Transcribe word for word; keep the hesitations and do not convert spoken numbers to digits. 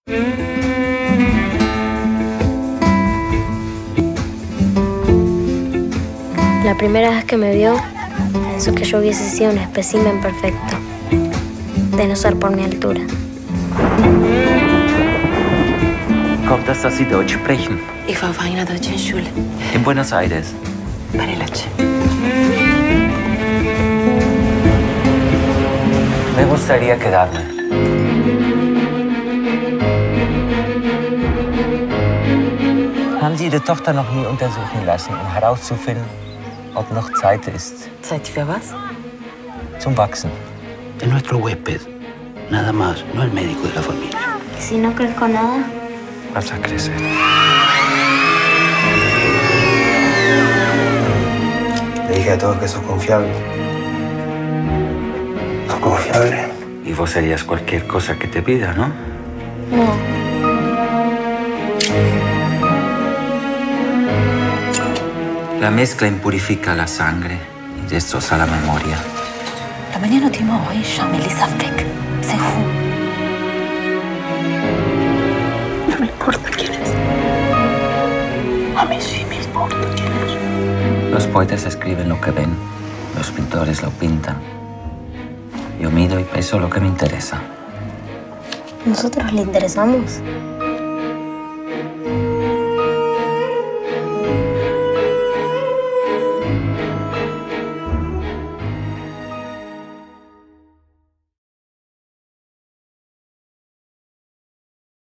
La primera vez que me vio, pensó que yo hubiese sido un espécimen perfecto, de no ser por mi altura. Kommt das, dass Sie Deutsch sprechen? Ich war auf einer deutschen Schule. In Buenos Aires. Bariloche. Me gustaría quedarme. Haben Sie Ihre Tochter noch nie untersuchen lassen, um herauszufinden, ob noch Zeit ist? ¿Zeit für was? Zum Wachsen. Es nuestro huésped, nada más, no el médico de la familia. ¿Y si no crezco nada? Vas a crecer. Le dije a todos que sos confiable. ¿Sos confiable? Y vos harías cualquier cosa que te pida, ¿no? No. La mezcla impurifica la sangre y destroza la memoria. La mañana última hoy, Jean-Mélie Safek. C'est fou. No me importa quién es. A mí sí me importa quién es. Los poetas escriben lo que ven, los pintores lo pintan. Yo mido y peso lo que me interesa. ¿Nosotros le interesamos?